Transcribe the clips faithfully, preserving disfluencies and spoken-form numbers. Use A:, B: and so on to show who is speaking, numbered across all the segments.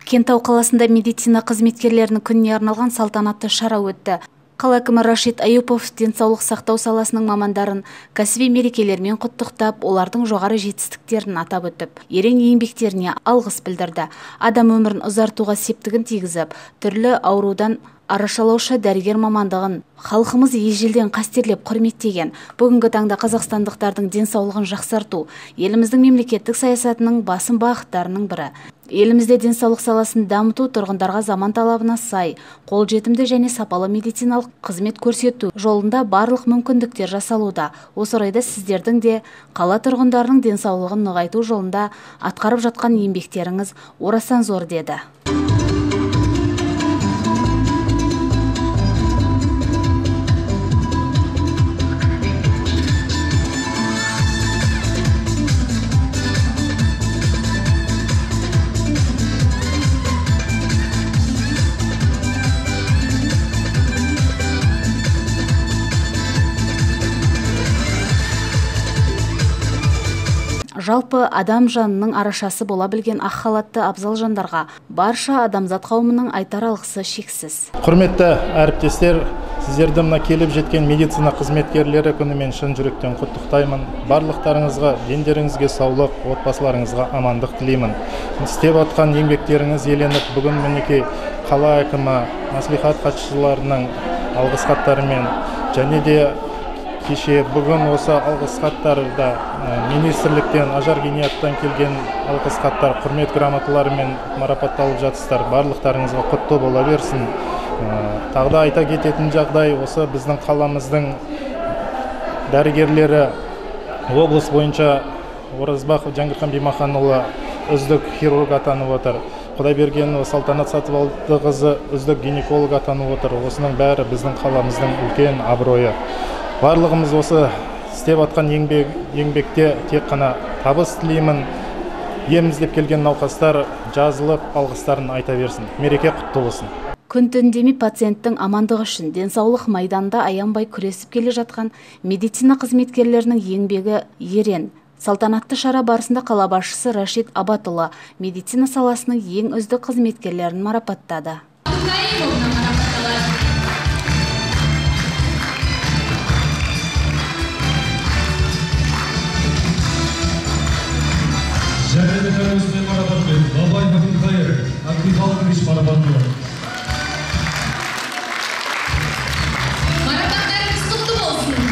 A: Кентау қаласында медицина қызметкерлерінің күніне арналған салтанатты шара өтті. Қала әкімі Рашид Аюпов денсаулық сақтау саласының мамандарын кәсіби мерекелермен құттықтап, олардың жоғары жетістіктерін атап өтіп, ерен еңбектеріне алғыс білдірді. Адам өмірін ұзартуға септігін тигізіп, түрлі аурудан арашалаушы дәрігер мамандығын халқымыз ежелден қастерлеп құрметтеген. Бүгінгі таңда қазақстандықтардың денсаулығын жақсарту еліміздің мемлекеттік саясатының басым бағыттарының бірі. Елімізде денсаулық саласын дамыту тұрғындарға заман талабына сай, қолжетімді және сапалы медициналық қызмет көрсету жолында барлық мүмкіндіктер жасалуда. Осы орайда сіздердің де қала тұрғындарының денсаулығын нығайту жолында атқарып жатқан еңбектеріңіз орасан зор деді. Жалпы адам жанының арашасы бола білген ақ халатты абзал жандарға барша адамзат қауымының айтар алғысы шексіз.
B: Құрметті әріптестер, сіздерді мына келіп жеткен медицина қызметкерлері күнімен шын жүректен құттықтаймын. Барлықтарыңызға, дендеріңізге саулық, отбасыларыңызға амандық тілеймін. Істеп атқан еңбектеріңіз еленіп, бүгін мінекей қала әкімі, мәслихат хатшыларының алғыс хаттарымен және де кеше бүгін осы алғыс хаттарда министрліктен, Ажар Гениаттан келген алғыс хаттар, құрмет грамоталарымен марапатталып жатсыздар. Барлықтарыңызға құтты бола берсін. Тағы да айта кететін жағдай, осы біздің қаламыздың дәрігерлері облыс бойынша Оразбақов Жаңғырхан Бимаханұлы үздік хирург атанып отыр. Құдайбергенова Салтанат Сатыбалдықызы үздік гинеколог атанып отыр. Осының бәрі біздің қаламыздың үлкен абыройы. Барлығымыз осы істеп атқан еңбек, еңбекте тек қана табыс тілеймін. Ем іздеп келген науқастар жазылып алғыстарын айта берсін. Мереке құтты болсын.
A: Күн түндемей пациенттің амандығы үшін денсаулық майданда аянбай күресіп келе жатқан медицина қызметкерлерінің еңбегі ерен. Салтанатты шара барысында қала басшысы Рашид Абатұлы медицина саласының ең үздік қызметкерлерін марапаттады.
C: Және де тәуелсіздік марапатымен Бабай Бакинхайыр Абдихалықович марапатталды.
D: Марапаттарыңыз құтты болсын.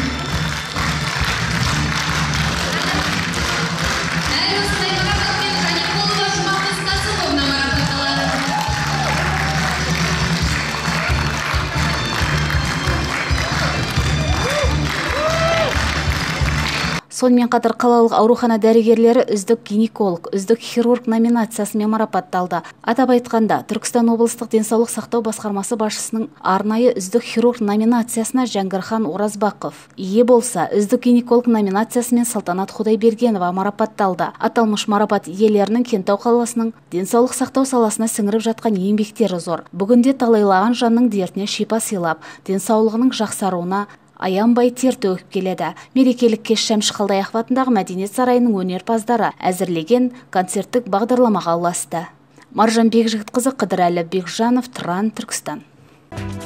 D: Әр осындай марапатпен Каниколова Жұмағыз Қасымовна марапатталады.
A: Сонымен қатар қалалық аурухана дәрігерлері үздік гинеколог, үздік хирург номинациясымен марапатталды. Атап айтқанда, Түркістан облыстық денсаулық сақтау басқармасы басшысының арнайы үздік хирург номинациясына Жаңғырхан Оразбақов ие болса, үздік гинеколог номинациясымен Салтанат Құдайбергенова марапатталды. Аталмыш марапат иелерінің Кентау қаласының денсаулық сақтау саласына сіңіріп жатқан еңбектері зор. Бүгінде талайлаған жанның дертіне шипа сыйлап, денсаулығының жақсаруына аянбай тер төгіп келеді. Мерекелік кеш Шәмші Қалдаяқов атындағы Мәдениет сарайының өнерпаздары әзірлеген концерттік бағдарламаға ұласты. Маржан Бекжігітқызы, Қыдырәлі Бекжанов, Тұран, Түркістан.